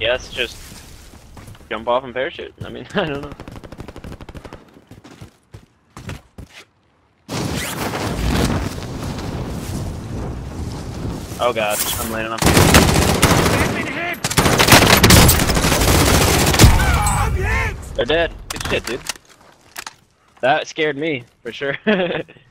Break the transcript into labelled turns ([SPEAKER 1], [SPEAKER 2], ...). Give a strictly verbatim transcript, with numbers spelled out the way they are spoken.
[SPEAKER 1] Yes, just jump off and parachute. I mean, I don't know. Oh god, I'm landing on people. They're dead. Good shit, dude. That scared me, for sure.